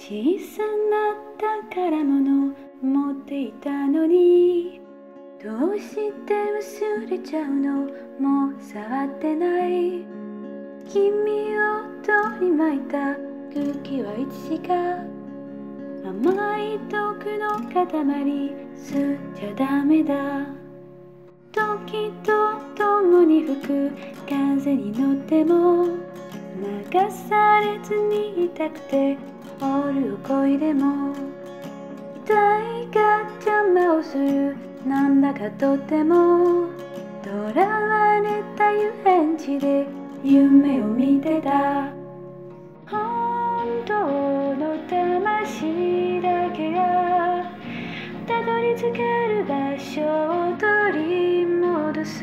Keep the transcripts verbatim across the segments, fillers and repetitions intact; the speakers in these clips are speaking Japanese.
小さな宝物持っていたのに、どうして忘れちゃうの？もう触ってない。君を取り巻いた空気はいつしか甘い毒の塊、吸っちゃダメだ。時とともに吹く風に乗っても流されずにいたくて、オールをこいでも痛いが邪魔をする。なんだかとても囚われた遊園地で夢を見てた。本当の魂だけがたどり着ける場所を取り戻す。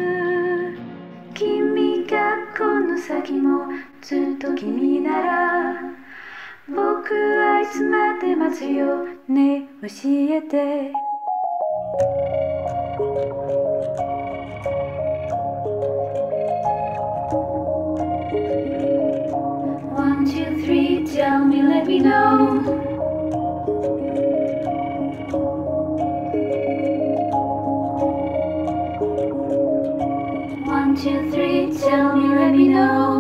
君がこの先もずっと君なら、僕はいつまで待つよね、教えて。One, two, three, tell me, let me know. One, two, three, tell me, let me know.